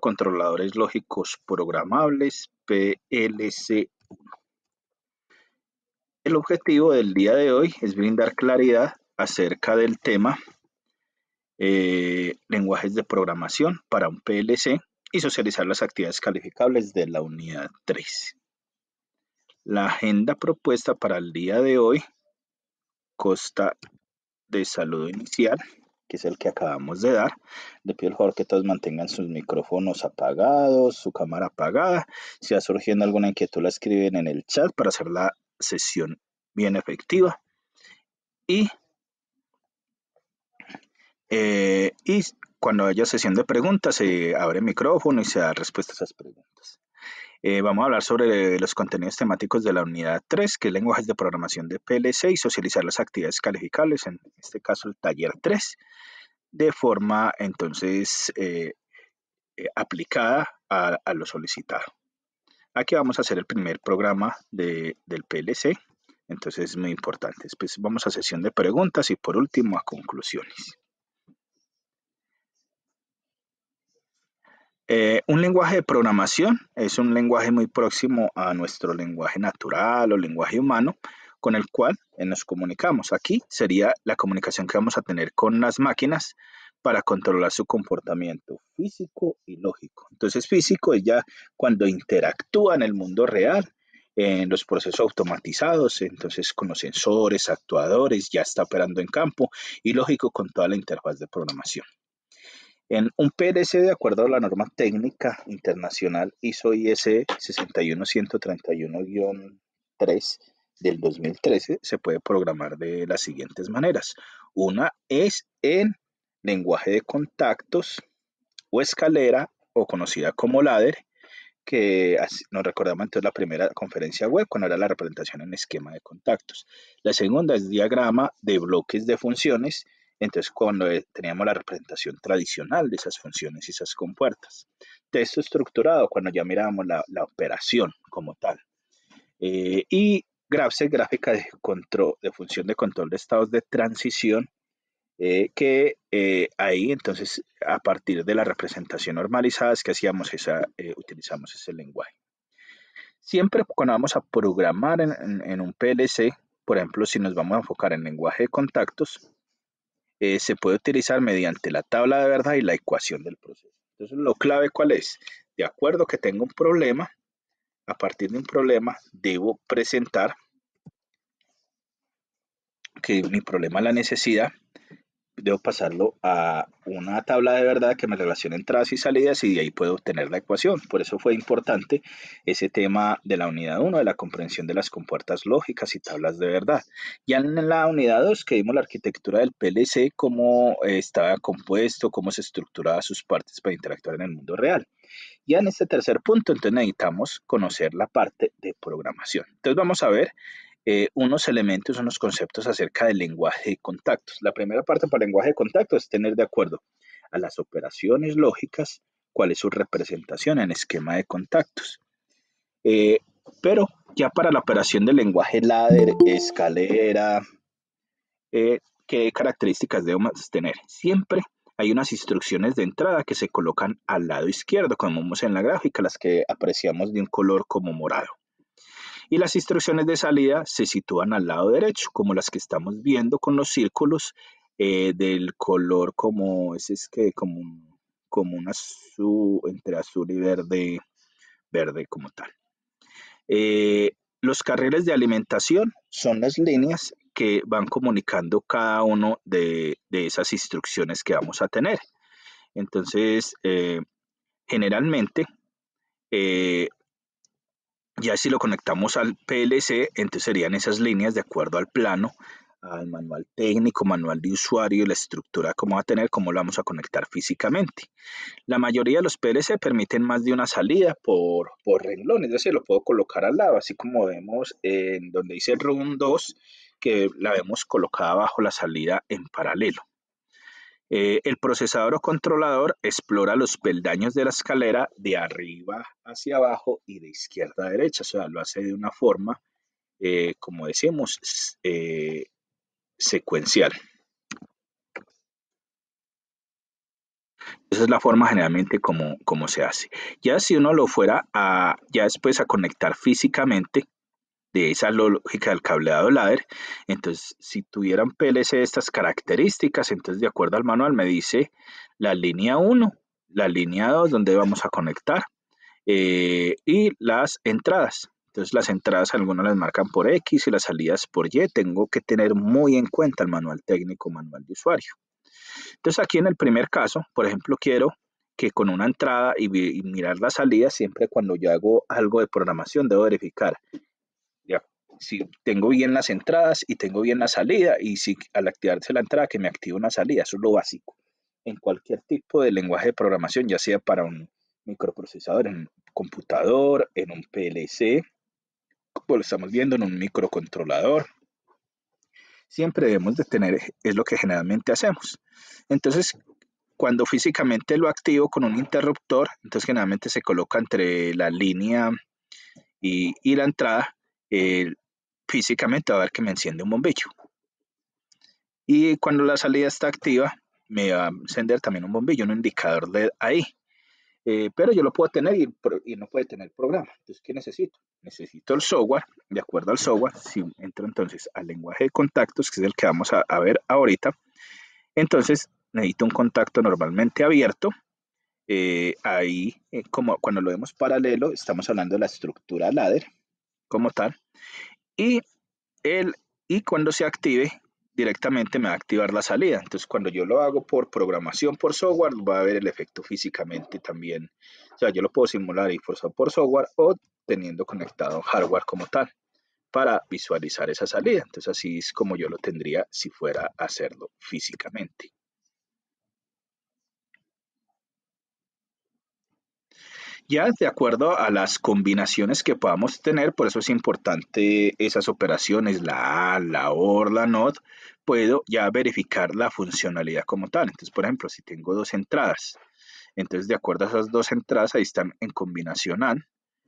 controladores lógicos programables, PLC. El objetivo del día de hoy es brindar claridad acerca del tema lenguajes de programación para un PLC y socializar las actividades calificables de la unidad 3. La agenda propuesta para el día de hoy consta de saludo inicial, que es el que acabamos de dar. Le pido al favor que todos mantengan sus micrófonos apagados, su cámara apagada. Si va surgiendo alguna inquietud, la escriben en el chat para hacer la sesión bien efectiva. Y cuando haya sesión de preguntas, se abre el micrófono y se da respuesta a esas preguntas. Vamos a hablar sobre los contenidos temáticos de la unidad 3, que es lenguajes de programación de PLC y socializar las actividades calificables, en este caso el taller 3, de forma entonces aplicada a lo solicitado. Aquí vamos a hacer el primer programa del PLC, entonces es muy importante. Después vamos a sesión de preguntas y por último a conclusiones. Un lenguaje de programación es un lenguaje muy próximo a nuestro lenguaje natural o lenguaje humano, con el cual nos comunicamos. Aquí sería la comunicación que vamos a tener con las máquinas para controlar su comportamiento físico y lógico. Entonces, físico es ya cuando interactúa en el mundo real, en los procesos automatizados, entonces con los sensores, actuadores, ya está operando en campo, y lógico con toda la interfaz de programación. En un PLC, de acuerdo a la norma técnica internacional ISO/IEC 61131-3 del 2013, se puede programar de las siguientes maneras. Una es en lenguaje de contactos o escalera, o conocida como ladder, que nos recordamos entonces la primera conferencia web cuando era la representación en esquema de contactos. La segunda es diagrama de bloques de funciones, entonces cuando teníamos la representación tradicional de esas funciones y esas compuertas. Texto estructurado cuando ya mirábamos la operación como tal. Y gráfica de función de control de estados de transición, que ahí entonces a partir de la representación normalizada es que hacíamos utilizamos ese lenguaje. Siempre cuando vamos a programar en un PLC, por ejemplo, si nos vamos a enfocar en lenguaje de contactos, se puede utilizar mediante la tabla de verdad y la ecuación del proceso. Entonces, lo clave, ¿cuál es? De acuerdo que tengo un problema, a partir de un problema debo presentar que mi problema es la necesidad, debo pasarlo a una tabla de verdad que me relacione entradas y salidas y de ahí puedo obtener la ecuación. Por eso fue importante ese tema de la unidad 1, de la comprensión de las compuertas lógicas y tablas de verdad. Ya en la unidad 2 que vimos la arquitectura del PLC, cómo estaba compuesto, cómo se estructuraba sus partes para interactuar en el mundo real. Ya en este tercer punto, entonces necesitamos conocer la parte de programación. Entonces vamos a ver unos elementos, unos conceptos acerca del lenguaje de contactos. La primera parte para el lenguaje de contactos es tener de acuerdo a las operaciones lógicas cuál es su representación en esquema de contactos. Pero ya para la operación del lenguaje ladder, escalera, ¿qué características debemos tener? Siempre hay unas instrucciones de entrada que se colocan al lado izquierdo, como vemos en la gráfica, las que apreciamos de un color como morado. Y las instrucciones de salida se sitúan al lado derecho, como las que estamos viendo con los círculos del color como un azul, entre azul y verde como tal. Los carriles de alimentación son las líneas que van comunicando cada uno de esas instrucciones que vamos a tener. Entonces, generalmente, ya si lo conectamos al PLC, entonces serían esas líneas de acuerdo al plano, al manual técnico, manual de usuario y la estructura como va a tener, cómo lo vamos a conectar físicamente. La mayoría de los PLC permiten más de una salida por renglón, es decir, lo puedo colocar al lado, así como vemos en donde dice Run 2, que la vemos colocada bajo la salida en paralelo. El procesador o controlador explora los peldaños de la escalera de arriba hacia abajo y de izquierda a derecha, o sea, lo hace de una forma, como decimos, secuencial. Esa es la forma generalmente como se hace. Ya si uno lo fuera ya después a conectar físicamente de esa lógica del cableado ladder, entonces si tuvieran PLC de estas características, entonces de acuerdo al manual me dice la línea 1, la línea 2 donde vamos a conectar y las entradas. Entonces las entradas algunas las marcan por X y las salidas por Y. Tengo que tener muy en cuenta el manual técnico, manual de usuario. Entonces aquí en el primer caso, por ejemplo, quiero que con una entrada y mirar la salida, siempre cuando yo hago algo de programación debo verificar ya, si tengo bien las entradas y tengo bien la salida y si al activarse la entrada que me active una salida, eso es lo básico. En cualquier tipo de lenguaje de programación, ya sea para un microprocesador, en un computador, en un PLC, como lo estamos viendo, en un microcontrolador, siempre debemos de tener, es lo que generalmente hacemos. Entonces, cuando físicamente lo activo con un interruptor, entonces generalmente se coloca entre la línea y la entrada, físicamente va a ver que me enciende un bombillo. Y cuando la salida está activa, me va a encender también un bombillo, un indicador LED ahí. Pero yo lo puedo tener y no puede tener programa. Entonces, ¿qué necesito? Necesito el software. De acuerdo al software, si entro entonces al lenguaje de contactos, que es el que vamos a ver ahorita, entonces necesito un contacto normalmente abierto. Ahí, como cuando lo vemos paralelo, estamos hablando de la estructura ladder como tal. Y, y cuando se active, directamente me va a activar la salida. Entonces, cuando yo lo hago por programación, por software, va a ver el efecto físicamente también. O sea, yo lo puedo simular y forzar por software o teniendo conectado hardware como tal para visualizar esa salida. Entonces, así es como yo lo tendría si fuera a hacerlo físicamente. Ya de acuerdo a las combinaciones que podamos tener, por eso es importante esas operaciones, la A, la OR, la NOT, puedo ya verificar la funcionalidad como tal. Entonces, por ejemplo, si tengo dos entradas, entonces de acuerdo a esas dos entradas, ahí están en combinación AND,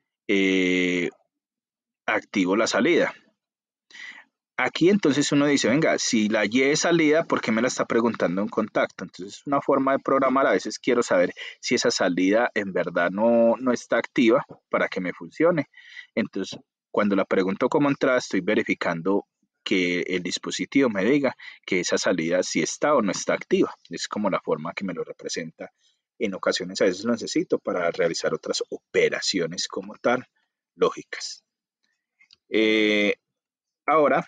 activo la salida. Aquí entonces uno dice, venga, si la Y es salida, ¿por qué me la está preguntando en contacto? Entonces, una forma de programar, a veces quiero saber si esa salida en verdad no está activa para que me funcione. Entonces, cuando la pregunto como entrada, estoy verificando que el dispositivo me diga que esa salida sí está o no está activa. Es como la forma que me lo representa. En ocasiones a veces lo necesito para realizar otras operaciones como tal, lógicas. Ahora,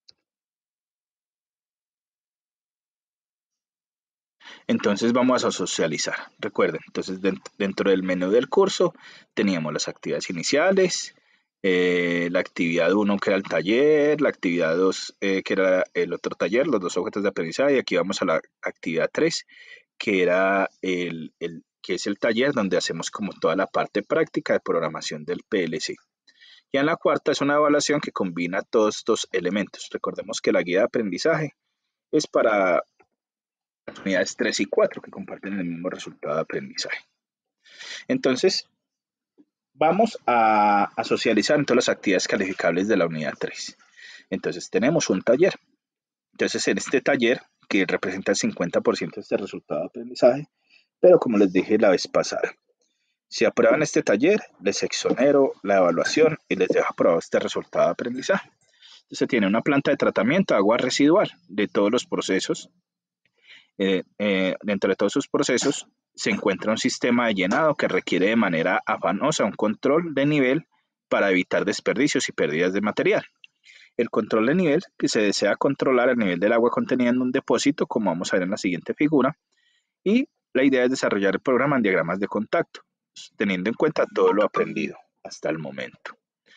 entonces vamos a socializar. Recuerden, entonces dentro del menú del curso teníamos las actividades iniciales, la actividad 1 que era el taller, la actividad 2 que era el otro taller, los dos objetos de aprendizaje, y aquí vamos a la actividad 3 que era que es el taller donde hacemos como toda la parte práctica de programación del PLC. Y en la cuarta es una evaluación que combina todos estos elementos. Recordemos que la guía de aprendizaje es para las unidades 3 y 4 que comparten el mismo resultado de aprendizaje. Entonces, vamos a socializar en todas las actividades calificables de la unidad 3. Entonces, tenemos un taller. Entonces, en este taller, que representa el 50% de este resultado de aprendizaje, pero como les dije la vez pasada, si aprueban este taller, les exonero la evaluación y les dejo aprobado este resultado de aprendizaje. Entonces, se tiene una planta de tratamiento de agua residual de todos los procesos. Dentro de todos sus procesos se encuentra un sistema de llenado que requiere de manera afanosa un control de nivel para evitar desperdicios y pérdidas de material. El control de nivel que se desea controlar el nivel del agua contenida en un depósito, como vamos a ver en la siguiente figura, y la idea es desarrollar el programa en diagramas de contacto, teniendo en cuenta todo lo aprendido hasta el momento.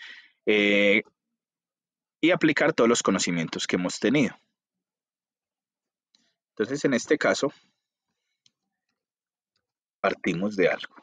Y aplicar todos los conocimientos que hemos tenido. Entonces, en este caso, partimos de algo.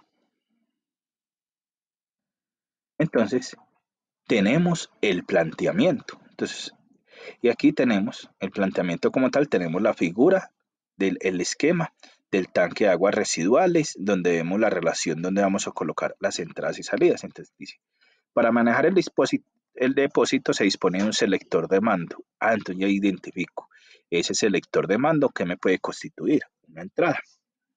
Entonces, tenemos el planteamiento. Entonces, y aquí tenemos el planteamiento como tal, tenemos la figura del esquema del tanque de aguas residuales, donde vemos la relación donde vamos a colocar las entradas y salidas. Entonces dice, para manejar el depósito se dispone de un selector de mando. Entonces ya identifico ese selector de mando que me puede constituir una entrada.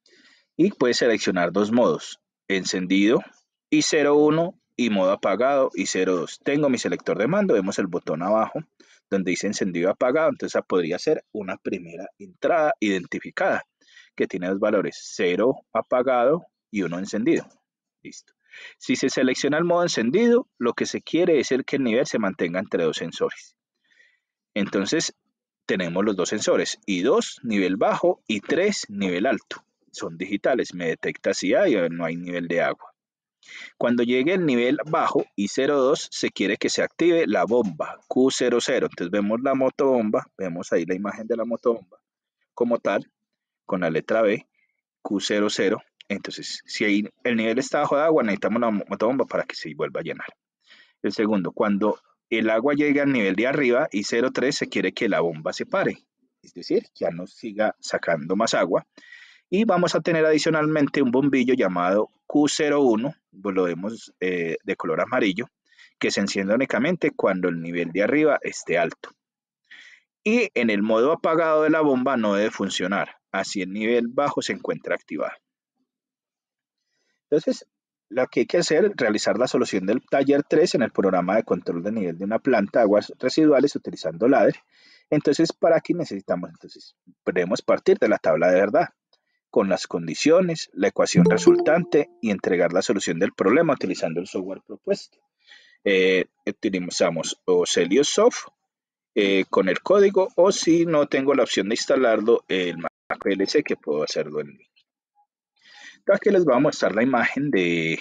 y puede seleccionar dos modos, encendido y 01 y modo apagado y 02. Tengo mi selector de mando, vemos el botón abajo donde dice encendido y apagado, entonces esa podría ser una primera entrada identificada que tiene dos valores, 0 apagado y 1 encendido. Listo. Si se selecciona el modo encendido, lo que se quiere es que el nivel se mantenga entre dos sensores. Entonces, tenemos los dos sensores, I2, nivel bajo, y 3 nivel alto. Son digitales, me detecta si hay o no hay nivel de agua. Cuando llegue el nivel bajo, I02, se quiere que se active la bomba, Q00. Entonces vemos la motobomba, vemos ahí la imagen de la motobomba como tal, con la letra B, Q00. Entonces, si el nivel está bajo de agua, necesitamos la motobomba para que se vuelva a llenar. El segundo, cuando el agua llegue al nivel de arriba, I03, se quiere que la bomba se pare, es decir, ya no siga sacando más agua. Y vamos a tener adicionalmente un bombillo llamado Q01, pues lo vemos de color amarillo, que se enciende únicamente cuando el nivel de arriba esté alto. Y en el modo apagado de la bomba no debe funcionar, así el nivel bajo se encuentra activado. Entonces, lo que hay que hacer es realizar la solución del taller 3 en el programa de control de nivel de una planta de aguas residuales utilizando ladder. Entonces, ¿para qué necesitamos? Entonces, podemos partir de la tabla de verdad con las condiciones, la ecuación resultante y entregar la solución del problema utilizando el software propuesto. Utilizamos o Celsius Soft con el código, o si no tengo la opción de instalarlo, el Mac PLC, que puedo hacerlo en línea. Aquí les voy a mostrar la imagen de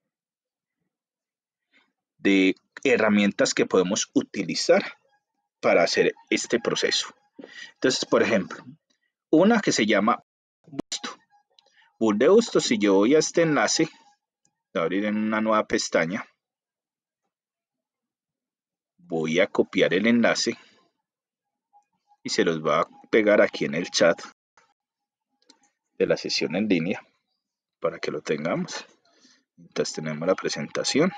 herramientas que podemos utilizar para hacer este proceso. Entonces, por ejemplo, una que se llama Busto. Bull de Busto, si yo voy a este enlace, voy a abrir en una nueva pestaña, voy a copiar el enlace y se los va a pegar aquí en el chat de la sesión en línea para que lo tengamos. Entonces tenemos la presentación.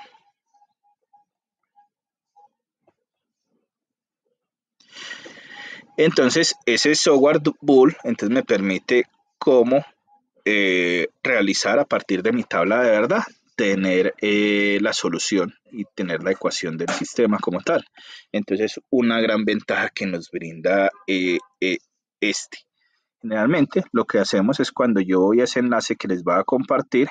Entonces ese software Bull entonces me permite cómo realizar a partir de mi tabla de verdad, tener la solución y tener la ecuación del sistema como tal. Entonces una gran ventaja que nos brinda este. Generalmente lo que hacemos es cuando yo voy a ese enlace que les voy a compartir,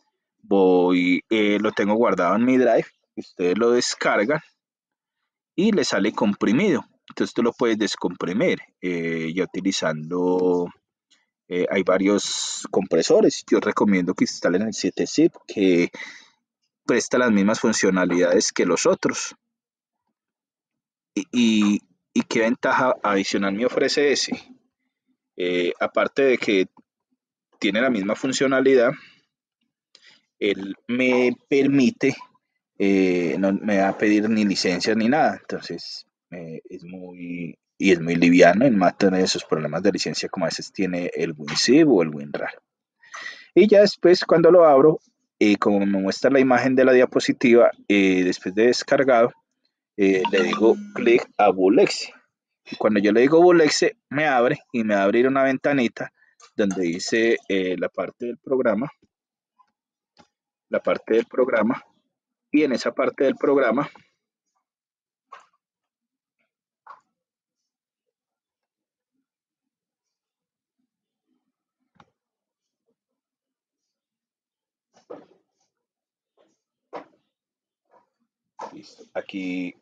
lo tengo guardado en mi drive, ustedes lo descargan y le sale comprimido. Entonces tú lo puedes descomprimir ya utilizando, hay varios compresores. Yo recomiendo que instalen el 7-zip, que presta las mismas funcionalidades que los otros. ¿Y qué ventaja adicional me ofrece ese? Aparte de que tiene la misma funcionalidad, él me permite, no me va a pedir ni licencias ni nada, entonces es muy liviano en no tener esos problemas de licencia como a veces tiene el WinZip o el WinRAR. Y ya después cuando lo abro, como me muestra la imagen de la diapositiva, después de descargado, le digo clic a Bulexe. Y cuando yo le digo Bulexe, me abre y me va a abrir una ventanita donde dice la parte del programa, y en esa parte del programa listo. Aquí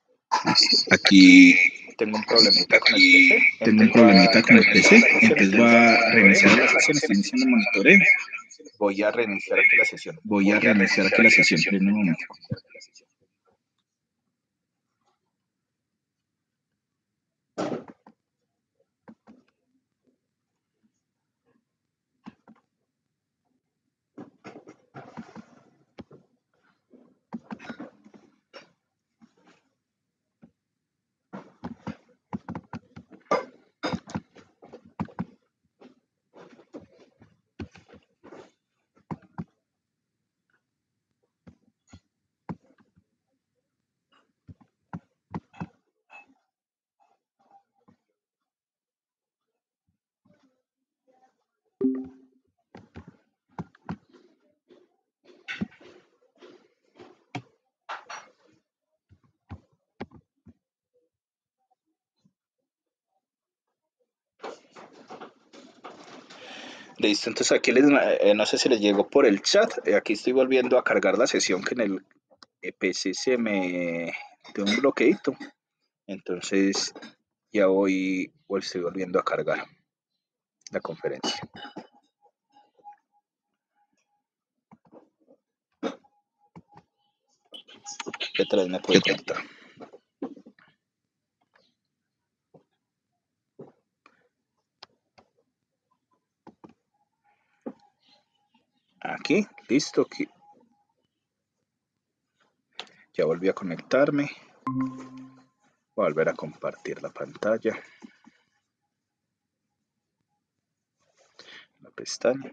tengo un problemita con el PC. Entonces va a reiniciar la sesión, estoy iniciando monitoreo. Voy a reiniciar aquí la sesión. Voy a reiniciar aquí la sesión en un momento. Listo, entonces aquí no sé si les llegó por el chat. Aquí estoy volviendo a cargar la sesión que en el PC se me dio un bloqueito. Entonces ya estoy volviendo a cargar la conferencia. ¿Qué tal me puede conectar? Aquí, listo. Aquí. Ya volví a conectarme. Voy a volver a compartir la pantalla. La pestaña.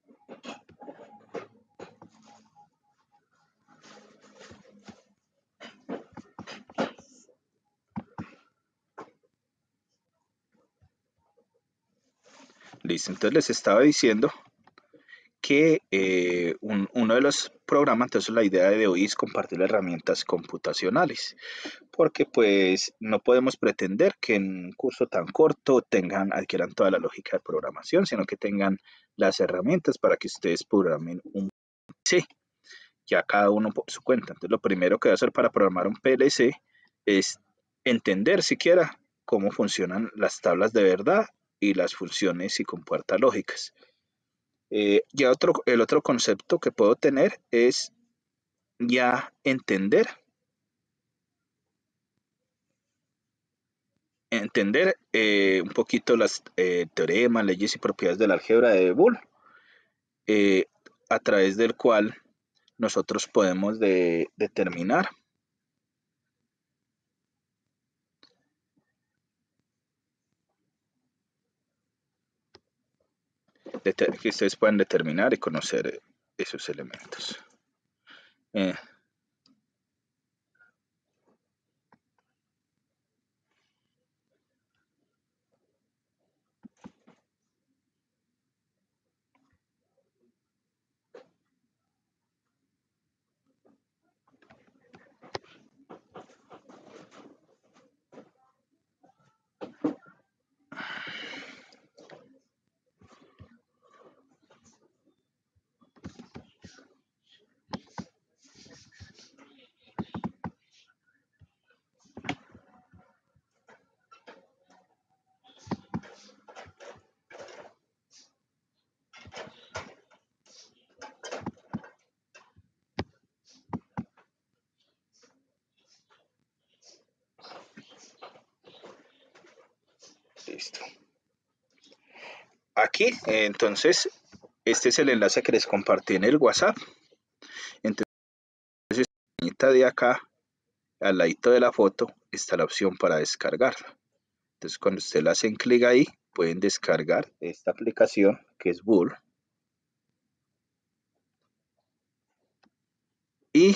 Listo, entonces les estaba diciendo que uno de los programas, entonces la idea de hoy es compartir herramientas computacionales, porque pues no podemos pretender que en un curso tan corto adquieran toda la lógica de programación, sino que tengan las herramientas para que ustedes programen un PLC, ya cada uno por su cuenta. Entonces lo primero que voy a hacer para programar un PLC es entender siquiera cómo funcionan las tablas de verdad y las funciones y compuertas lógicas. Ya el otro concepto que puedo tener es ya entender un poquito las teoremas, leyes y propiedades de la álgebra de Boole, a través del cual nosotros podemos determinar que ustedes puedan determinar y conocer esos elementos. Listo. Aquí, entonces, este es el enlace que les compartí en el WhatsApp. Entonces, de acá, al ladito de la foto, está la opción para descargarla. Entonces, cuando ustedes le hacen clic ahí, pueden descargar esta aplicación que es Boole. Y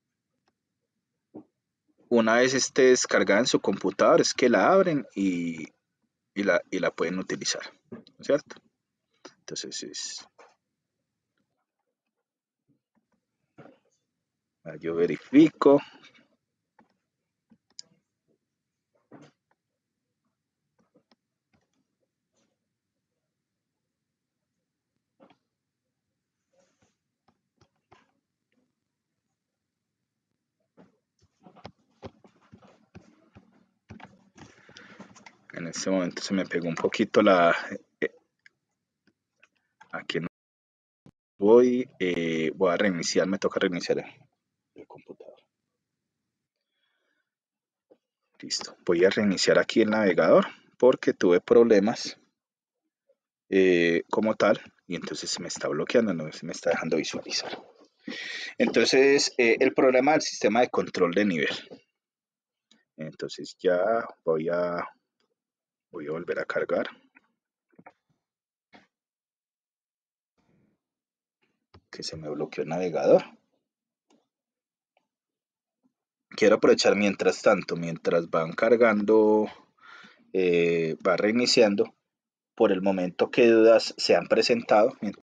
una vez esté descargada en su computador, es que la abren y la pueden utilizar, ¿no es cierto? Entonces, yo verifico. En este momento se me pegó un poquito aquí no voy a reiniciar, me toca reiniciar el computador. Listo, voy a reiniciar aquí el navegador porque tuve problemas como tal y entonces se me está bloqueando, no se me está dejando visualizar. Entonces, el problema del sistema de control de nivel. Entonces ya voy a volver a cargar. Que se me bloqueó el navegador. Quiero aprovechar mientras tanto, mientras van cargando, va reiniciando, por el momento que dudas se han presentado.